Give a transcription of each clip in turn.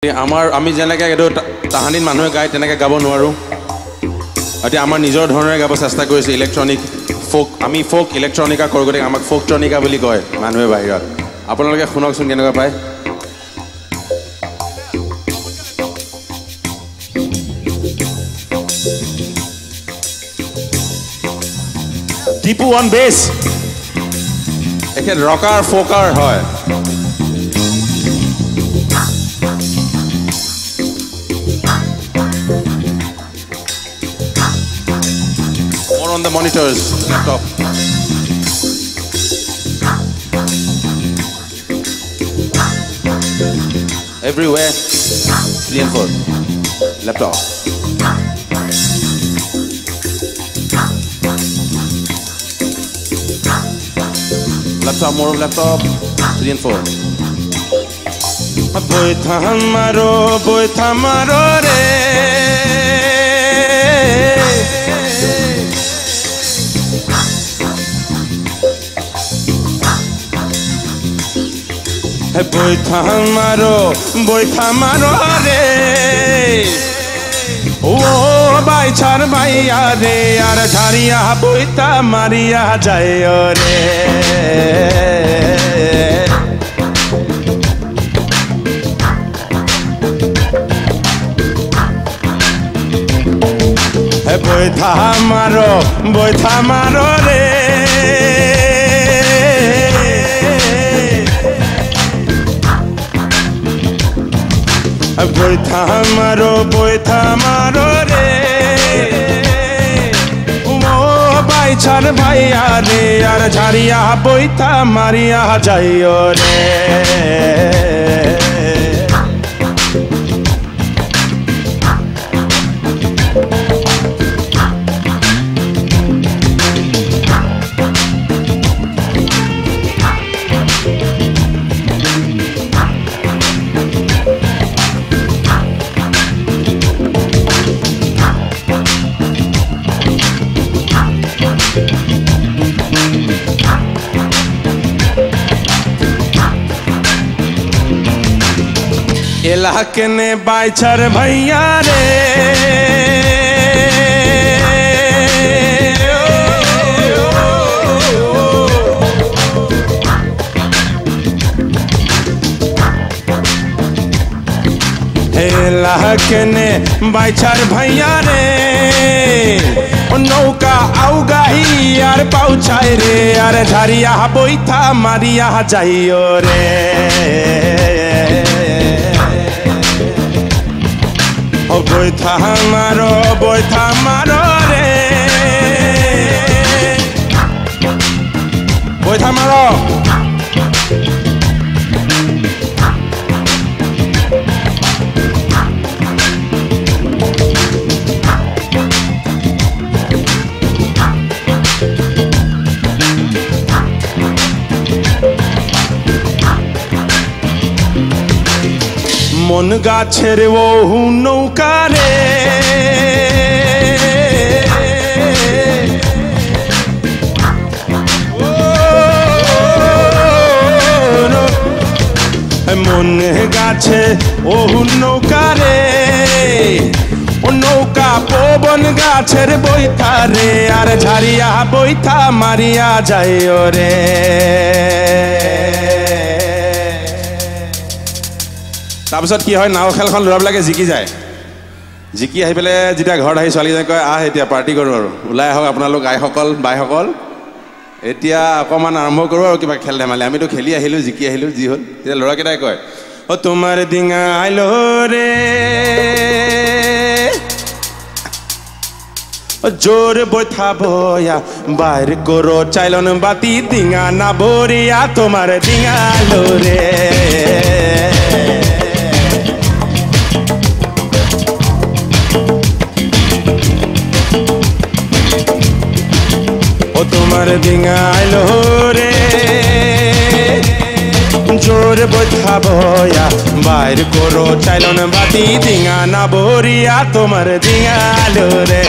আমি যেনেকৈ এইটো তাহানিত মানুহে গায় তেনেকৈ গাব নোৱাৰোঁ। এতিয়া আমাৰ নিজৰ ধৰণে গাব চেষ্টা কৰিছোঁ ইলেক্ট্ৰনিক ফোক। আমি ফোক ইলেক্ট্ৰনিকা কৰোঁ, গতিকে আমাক ফোকট্ৰনিকা বুলি কয় মানুহে বাহিৰত। আপোনালোকে শুনকচোন কেনেকুৱা পায়। টিপু অন বেছ, এখেত ৰকাৰ ফোকাৰ হয়। On the monitors, laptop. Everywhere, 3 and 4. Laptop. Laptop, more of laptop, 3 and 4. Boitha maro re. boitha maro re. O baichar bhaiya re, ar jhariya boitha mariya jayo re. boitha maro re. boitha maro re. O baichar bhaiya re, ar jhariya boitha mariya jayo re. इलाके ने बाइचर भैया रे। इलाके ने बाइचर भैया रे। नौका आउगाही यार पाउछाय रे, यार झरिया बोइथा मारिया जाइयो रे। boitha maro re. boitha maro. মন গাছের ওহু নৌকা রে। মন গাছে ওহু নৌকা রে। ও নৌকা পবন গাছের বইথা রে, আর ঝারিয়া বইথা মারিয়া যায় রে। তাৰপিছত কি হয়, নাও খেলখন ল'ৰাবিলাকে জিকি যায়। জিকি আহি পেলাই যেতিয়া ঘৰত আহি ছোৱালীজনীয়ে কয়, আহ এতিয়া পাৰ্টি কৰোঁ আৰু, ওলাই আহক আপোনালোক আইসকল বাইসকল, এতিয়া অকণমান আৰম্ভ কৰোঁ আৰু কিবা খেল ধেমালি। আমিতো খেলি আহিলোঁ, জিকি আহিলোঁ, যি হ'ল। তেতিয়া ল'ৰাকেইটাই কয়, অ তোমাৰ ডিঙা আইলো ৰে, জোর বইথা বয়া বাইর করো চাইলন বাতি ডিঙা না বরিয়া তোমার ডিঙা আইলো রে। তোমার ডিঙা আইলো রে, জোর বইথা বয়া বাইর করো চাইলন বাতি ডিঙা না বরিয়া তোমার ডিঙা আইলো রে।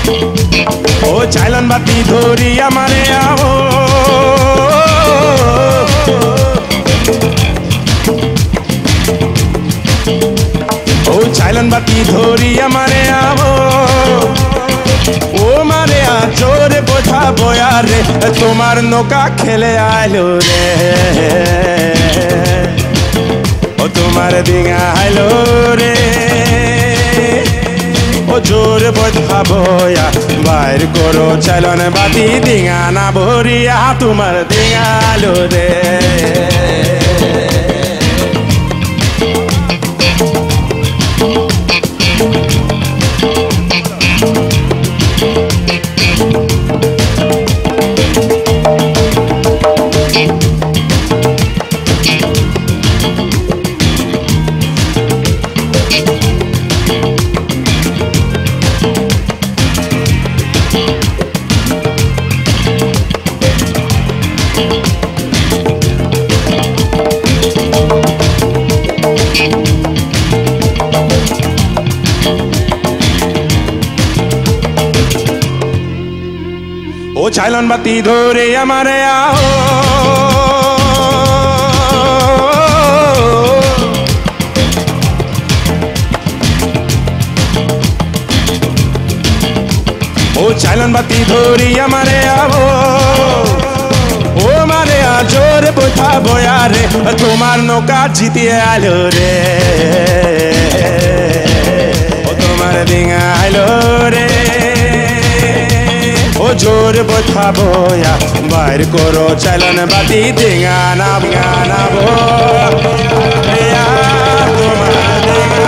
ও চাইলন বাতি ধরি আমারে আও তোমার নৌকা খেলে আইলো রে ও তোমার ডিঙা আইলো রে ও জোর বইথা বয়া বাইর করো চাইলন বাতি ডিঙা না ভরিয়া তোমার ডিঙা আইলো রে ও চাইলন বাতি ধরে আমারে আও ও চাইলন বাতি ধরি আমারে আও ও মারে আজোর বোঝা বয়া রে তোমার নৌকা জিতিয়ে আলো রে ও তোমার ডিঙা আইলো রে ও জোর বোঝা বয়া বাইর করো চাইলন বাতি ডিঙা না গানাবো তোমার ডিঙা